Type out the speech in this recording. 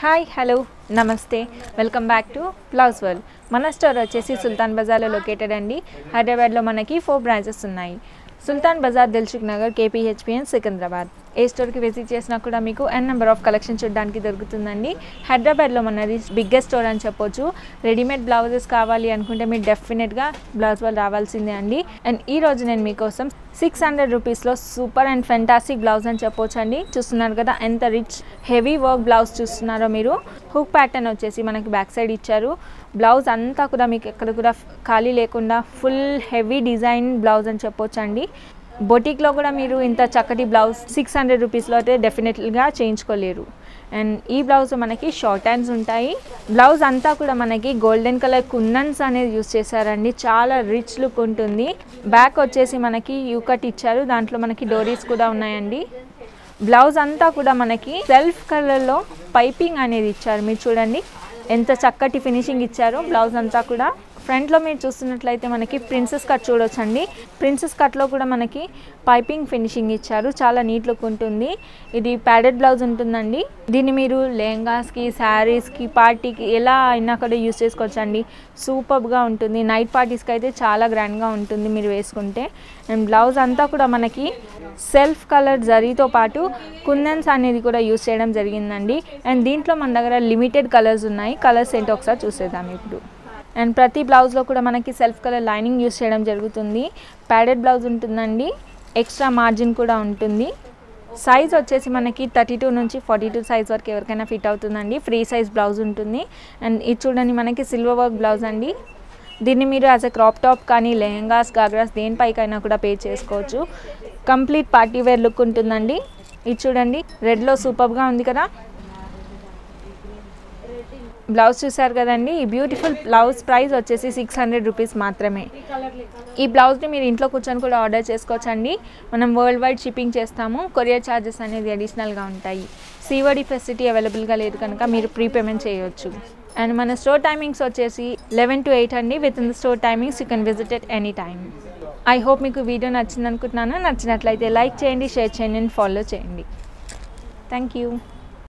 Hi hello నమస్తే welcome back to blouse world. మన store వచ్చేసి సుల్తాన్ బజార్లో లొకేటెడ్ అండి. హైదరాబాద్లో మనకి 4 బ్రాంచెస్ ఉన్నాయి. సుల్తాన్ బజార్, దిల్సుఖ్ నగర్, కేపీహెచ్పిఎన్, సికింద్రాబాద్. ఏ స్టోర్కి విజిట్ చేసినా కూడా మీకు నెంబర్ ఆఫ్ కలెక్షన్ చూడడానికి దొరుకుతుందండి. హైదరాబాద్లో మనది బిగ్గెస్ట్ స్టోర్ అని చెప్పొచ్చు. రెడీమేడ్ బ్లౌజెస్ కావాలి అనుకుంటే మీరు డెఫినెట్గా బ్లౌజ్ వరల్డ్ రావాల్సిందే అండి. అండ్ ఈరోజు నేను మీకోసం 600 రూపీస్లో సూపర్ అండ్ ఫెంటాస్టిక్ బ్లౌజ్ అని చెప్పొచ్చు అండి. చూస్తున్నారు కదా ఎంత రిచ్ హెవీ వర్క్ బ్లౌజ్ చూస్తున్నారో మీరు. హుక్ ప్యాటర్న్ వచ్చేసి మనకి బ్యాక్ సైడ్ ఇచ్చారు. బ్లౌజ్ అంతా కూడా మీకు ఎక్కడ కూడా ఖాళీ లేకుండా ఫుల్ హెవీ డిజైన్ బ్లౌజ్ అని చెప్పొచ్చు అండి. బొటిక్లో కూడా మీరు ఇంత చక్కటి బ్లౌజ్ 600 రూపీస్లో అయితే డెఫినెట్గా చేయించుకోలేరు. అండ్ ఈ బ్లౌజ్ మనకి షార్ట్ హ్యాండ్స్ ఉంటాయి. బ్లౌజ్ అంతా కూడా మనకి గోల్డెన్ కలర్ కుందన్స్ అనేది యూస్ చేశారండి. చాలా రిచ్ లుక్ ఉంటుంది. బ్యాక్ వచ్చేసి మనకి యూకట్ ఇచ్చారు, దాంట్లో మనకి డోరీస్ కూడా ఉన్నాయండి. బ్లౌజ్ అంతా కూడా మనకి సెల్ఫ్ కలర్లో పైపింగ్ అనేది ఇచ్చారు. మీరు చూడండి ఎంత చక్కటి ఫినిషింగ్ ఇచ్చారు. బ్లౌజ్ అంతా కూడా ఫ్రంట్లో మీరు చూస్తున్నట్లయితే మనకి ప్రిన్సెస్ కట్ చూడొచ్చండి. ప్రిన్సెస్ కట్లో కూడా మనకి పైపింగ్ ఫినిషింగ్ ఇచ్చారు. చాలా నీట్ లుక్ ఉంటుంది. ఇది ప్యాడెడ్ బ్లౌజ్ ఉంటుందండి. దీన్ని మీరు లెహంగాస్కి, శారీస్కి, పార్టీకి ఎలా అయినా కూడా యూస్ చేసుకోవచ్చండి. సూపర్గా ఉంటుంది. నైట్ పార్టీస్కి అయితే చాలా గ్రాండ్గా ఉంటుంది మీరు వేసుకుంటే. అండ్ బ్లౌజ్ అంతా కూడా మనకి సెల్ఫ్ కలర్ జరీతో పాటు కుందన్స్ అనేది కూడా యూస్ చేయడం జరిగిందండి. అండ్ దీంట్లో మన దగ్గర లిమిటెడ్ కలర్స్ ఉన్నాయి. కలర్స్ ఏంటో ఒకసారి చూసేద్దాం ఇప్పుడు. అండ్ ప్రతి బ్లౌజ్లో కూడా మనకి సెల్ఫ్ కలర్ లైనింగ్ యూస్ చేయడం జరుగుతుంది. ప్యాడెడ్ బ్లౌజ్ ఉంటుందండి. ఎక్స్ట్రా మార్జిన్ కూడా ఉంటుంది. సైజ్ వచ్చేసి మనకి 32 నుంచి 42 సైజ్ వరకు ఎవరికైనా ఫిట్ అవుతుందండి. ఫ్రీ సైజ్ బ్లౌజ్ ఉంటుంది. అండ్ ఇది చూడండి మనకి సిల్వర్ వర్క్ బ్లౌజ్ అండి. దీన్ని మీరు యాజ్ ఎ క్రాప్ టాప్ కానీ లెహంగాస్, గాగ్రాస్ దేనిపైకైనా కూడా పే చేసుకోవచ్చు. కంప్లీట్ పార్టీ వేర్ లుక్ ఉంటుందండి. ఇది చూడండి రెడ్లో సూపర్గా ఉంది కదా. బ్లౌజ్ చూసారు కదండి. ఈ బ్యూటిఫుల్ బ్లౌజ్ ప్రైస్ వచ్చేసి 600 రూపీస్ మాత్రమే. ఈ బ్లౌజ్ని మీరు ఇంట్లో కూర్చొని కూడా ఆర్డర్ చేసుకోవచ్చండి. మనం వరల్డ్ వైడ్ షిప్పింగ్ చేస్తాము. కొరియర్ ఛార్జెస్ అనేది అడిషనల్గా ఉంటాయి. సిఓడి ఫెసిలిటీ అవైలబుల్గా లేదు కనుక మీరు ప్రీపేమెంట్ చేయవచ్చు. అండ్ మన స్టోర్ టైమింగ్స్ వచ్చేసి 11 to 8 అండి. With in the store timings you can visit at any time. I hope మీకు వీడియో నచ్చింది అనుకుంటున్నాను. నచ్చినట్లయితే లైక్ చేయండి, షేర్ చేయండి అండ్ ఫాలో చేయండి. Thank you.